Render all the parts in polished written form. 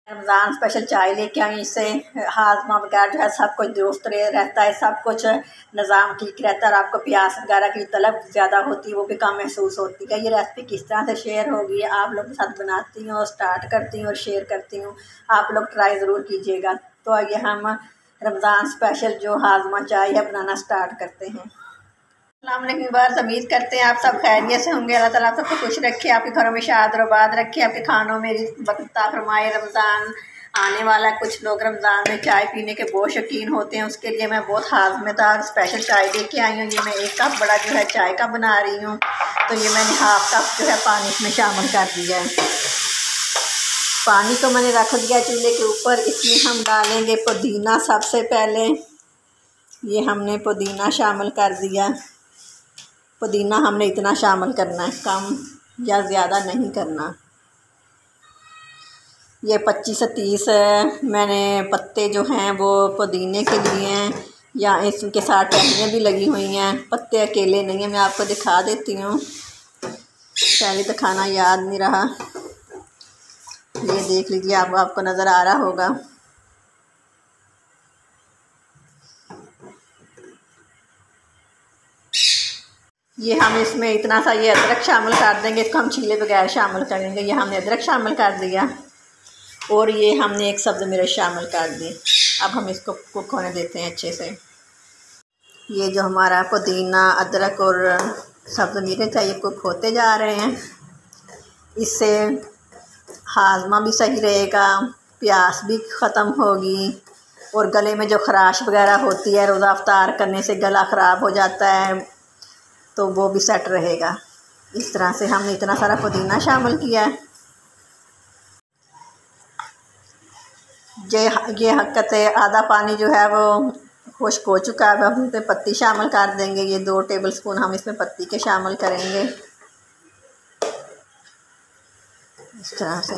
Ramzan special चाय लेके आई। इससे हाजमा वगैरह जो है सब कुछ दुरुस्त रहता है, सब कुछ निज़ाम ठीक रहता है और आपको प्यास वगैरह की तलब ज़्यादा होती है वो भी कम महसूस होती है। ये रेसिपी किस तरह से शेयर होगी, आप लोग के साथ बनाती हूँ, स्टार्ट करती हूँ और शेयर करती हूँ। आप लोग ट्राई ज़रूर कीजिएगा। तो आइए हम रमज़ान स्पेशल जो हाजमा चाय है बनाना स्टार्ट करते हैं। अस्सलाम उम्मीद करते हैं आप सब खैरियत से होंगे। अल्लाह ताला सबको खुश रखे, आपके घरों में शाद और आबाद रखे, आपके खानों में बरकत फरमाए। रमज़ान आने वाला है, कुछ लोग रमज़ान में चाय पीने के बहुत शौकीन होते हैं, उसके लिए मैं बहुत हाज़मेदार स्पेशल चाय लेके आई हूँ। ये मैं 1 कप बड़ा जो है चाय का बना रही हूँ। तो ये मैंने 1/2 कप जो है पानी इसमें शामिल कर दिया है। पानी को मैंने रख दिया चूल्हे के ऊपर। इसमें हम डालेंगे पुदीना। सबसे पहले ये हमने पुदीना शामिल कर दिया। पुदीना हमने इतना शामिल करना है, कम या ज़्यादा नहीं करना। ये 25 से 30 मैंने पत्ते जो हैं वो पुदीने के लिए हैं, या इसके साथ टहनियाँ भी लगी हुई हैं। पत्ते अकेले नहीं हैं, मैं आपको दिखा देती हूँ। पहले तो खाना याद नहीं रहा, ये देख लीजिए, आपको नज़र आ रहा होगा। ये हम इसमें इतना सा ये अदरक शामिल कर देंगे, इसको हम छीले बगैर शामिल करेंगे। ये हमने अदरक शामिल कर दिया और ये हमने 1 सब्ज़ मिर्च शामिल कर दी। अब हम इसको कुक होने देते हैं अच्छे से। ये जो हमारा पुदीना, अदरक और सब्ज़ मिर्च है ये कुक होते जा रहे हैं। इससे हाजमा भी सही रहेगा, प्यास भी ख़त्म होगी और गले में जो ख़राश वगैरह होती है, रोज़ा अफ्तार करने से गला ख़राब हो जाता है, तो वो भी सेट रहेगा। इस तरह से हमने इतना सारा पुदीना शामिल किया है। ये हक़त है, आधा पानी जो है वो खुश्क हो चुका है। अब हम इसमें पत्ती शामिल कर देंगे। ये 2 टेबलस्पून हम इसमें पत्ती के शामिल करेंगे। इस तरह से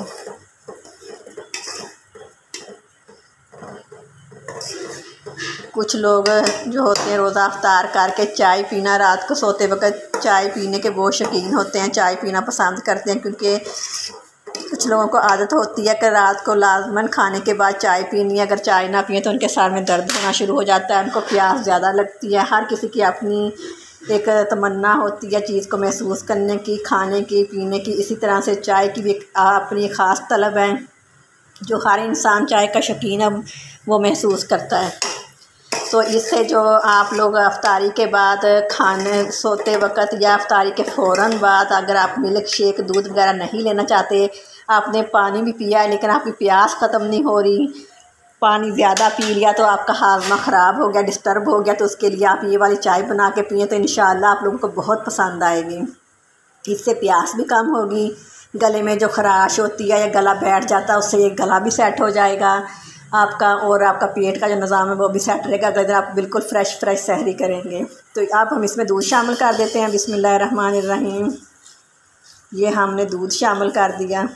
कुछ लोग जो होते हैं रोज़ा अफ्तार करके चाय पीना, रात को सोते वक्त चाय पीने के बहुत शौकीन होते हैं, चाय पीना पसंद करते हैं, क्योंकि कुछ लोगों को आदत होती है कि रात को लाजमन खाने के बाद चाय पीनी है। अगर चाय ना पिए तो उनके सर में दर्द होना शुरू हो जाता है, उनको प्यास ज़्यादा लगती है। हर किसी की अपनी एक तमन्ना होती है चीज़ को महसूस करने की, खाने की, पीने की। इसी तरह से चाय की भी अपनी ख़ास तलब है, जो हर इंसान चाय का शौकीन है वो महसूस करता है। तो इससे जो आप लोग अफ्तारी के बाद खाने सोते वक्त या अफ्तारी के फ़ौरन बाद अगर आप मिल्क शेक, दूध वगैरह नहीं लेना चाहते, आपने पानी भी पिया है लेकिन आपकी प्यास ख़त्म नहीं हो रही, पानी ज़्यादा पी लिया तो आपका हाजमा ख़राब हो गया, डिस्टर्ब हो गया, तो उसके लिए आप ये वाली चाय बना के पिए तो इंशाअल्लाह आप लोगों को बहुत पसंद आएगी। इससे प्यास भी कम होगी, गले में जो ख़राश होती है या गला बैठ जाता है उससे ये गला भी सेट हो जाएगा आपका, और आपका पेट का जो निज़ाम है वो भी सेट रहेगा। अगर आप बिल्कुल फ्रेश सहरी करेंगे तो अब हम इसमें दूध शामिल कर देते हैं। बिस्मिल्लाहिर्रहमानिर्रहीम। ये हमने दूध शामिल कर दिया।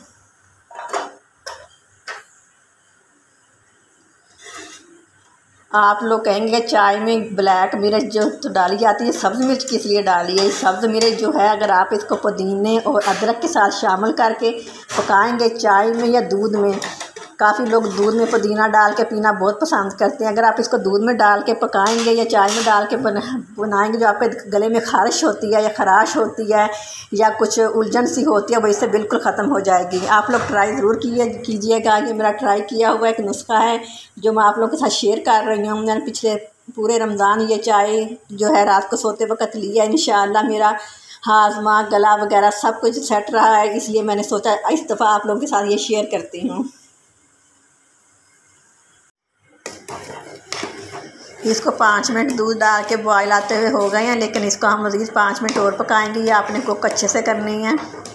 आप लोग कहेंगे चाय में ब्लैक मिर्च जो तो डाली जाती है, सब्ज़ मिर्च किस लिए डाली है? सब्ज़ मिर्च जो है अगर आप इसको पुदीने और अदरक के साथ शामिल करके पकाएंगे चाय में या दूध में, काफ़ी लोग दूध में पुदीना डाल के पीना बहुत पसंद करते हैं। अगर आप इसको दूध में डाल के पकाएंगे या चाय में डाल के बनाएंगे, जो आपके गले में ख़ारिश होती है या ख़राश होती है या कुछ उलझन सी होती है वो इससे बिल्कुल ख़त्म हो जाएगी। आप लोग ट्राई ज़रूर कीजिएगा। ये मेरा ट्राई किया हुआ एक नुस्खा है जो मैं आप लोगों के साथ शेयर कर रही हूँ। मैंने पिछले पूरे रमज़ान ये चाय जो है रात को सोते वक्त लिया। इंशाअल्लाह मेरा हाजमा, गला वगैरह सब कुछ सेट रहा है, इसलिए मैंने सोचा इस दफ़ा आप लोगों के साथ ये शेयर करती हूँ। इसको 5 मिनट दूध डाल के बॉयल आते हुए हो गए हैं, लेकिन इसको हम मज़ीद 5 मिनट और पकाएंगे। ये आपने कुक अच्छे से करनी है।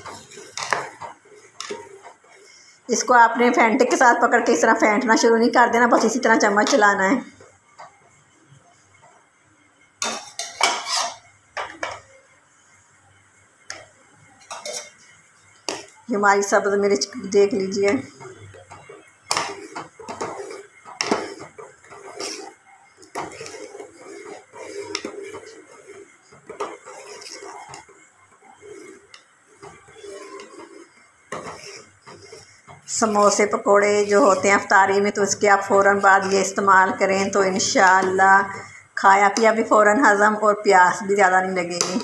इसको आपने फेंटे के साथ पकड़ के इस तरह फेंटना शुरू नहीं कर देना, बस इसी तरह चम्मच चलाना है। ये हमारी सब्ज़ मिर्च देख लीजिए। समोसे पकोड़े जो होते हैं इफ्तारी में, तो इसके आप फ़ौरन बाद ये इस्तेमाल करें तो इंशाअल्लाह खाया पिया भी फ़ौरन हज़म और प्यास भी ज़्यादा नहीं लगेगी।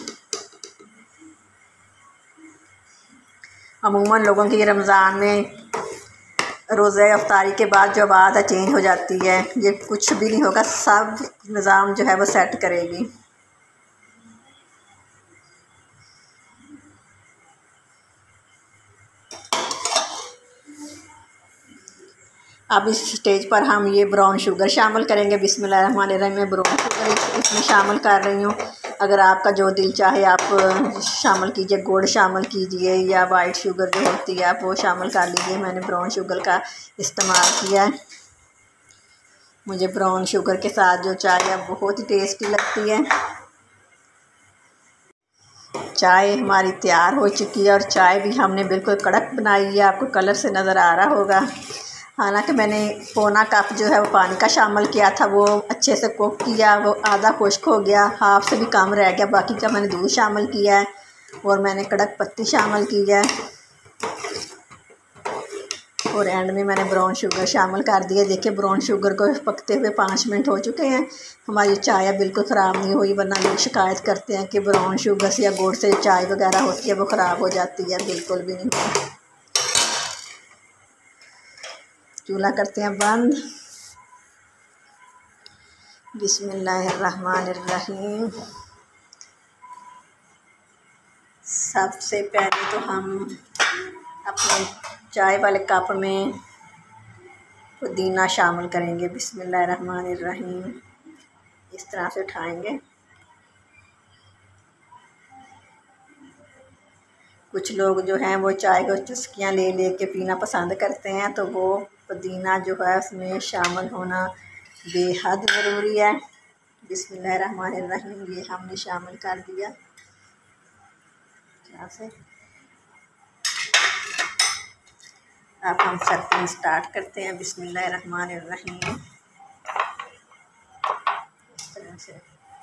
अमूमन लोगों की रमज़ान में रोज़े इफ्तारी के बाद जो आदत चेंज हो जाती है, ये कुछ भी नहीं होगा, सब निज़ाम जो है वो सेट करेगी। अब इस स्टेज पर हम ये ब्राउन शुगर शामिल करेंगे। बिस्मिल्लाहिर्रहमानिर्रहीम। मैं ब्राउन शुगर इसमें शामिल कर रही हूँ। अगर आपका जो दिल चाहे आप शामिल कीजिए, गुड़ शामिल कीजिए या वाइट शुगर जो होती है आप वो शामिल कर लीजिए। मैंने ब्राउन शुगर का इस्तेमाल किया है। मुझे ब्राउन शुगर के साथ जो चाय है बहुत ही टेस्टी लगती है। चाय हमारी तैयार हो चुकी है और चाय भी हमने बिल्कुल कड़क बनाई है, आपको कलर से नज़र आ रहा होगा। हालांकि मैंने पौना कप जो है वो पानी का शामिल किया था, वो अच्छे से कुक किया, वो आधा खुश्क हो गया, हाफ से भी कम रह गया, बाकी का मैंने दूध शामिल किया है और मैंने कड़क पत्ती शामिल की है और एंड में मैंने ब्राउन शुगर शामिल कर दिया। देखिए ब्राउन शुगर को पकते हुए 5 मिनट हो चुके हैं। हमारी चाय बिल्कुल ख़राब नहीं हुई, वरना लोग शिकायत करते हैं कि ब्राउन शुगर से या गुड़ से चाय वगैरह होती है वो ख़राब हो जाती है। बिल्कुल भी नहीं हुई। चूल्हा करते हैं बंद। बिस्मिल्लाहिर्रहमानिर्रहीम। सबसे पहले तो हम अपने चाय वाले कप में पुदीना शामिल करेंगे। बिस्मिल्लाहिर्रहमानिर्रहीम। इस तरह से उठाएंगे। कुछ लोग जो हैं वो चाय को चुस्कियाँ ले ले के पीना पसंद करते हैं, तो वो पुदीना जो है उसमें शामिल होना बेहद ज़रूरी है। बिस्मिल्लाहिर्रहमानिर्रहीम। ये हमने शामिल कर दिया। से अब हम सर्विंग स्टार्ट करते हैं। बिस्मिल्लाहिर्रहमानिर्रहीम। इस तरह से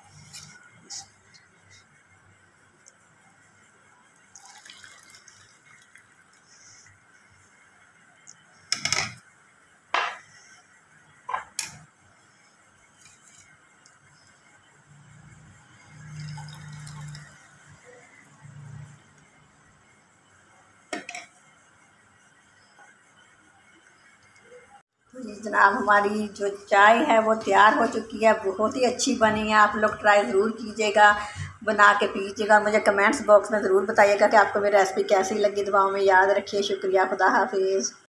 जी जनाब, हमारी जो चाय है वो तैयार हो चुकी है, बहुत ही अच्छी बनी है। आप लोग ट्राई ज़रूर कीजिएगा, बना के पीजिएगा। मुझे कमेंट्स बॉक्स में ज़रूर बताइएगा कि आपको मेरी रेसिपी कैसी लगी। दुआओं में याद रखिए। शुक्रिया। खुदा हाफिज़।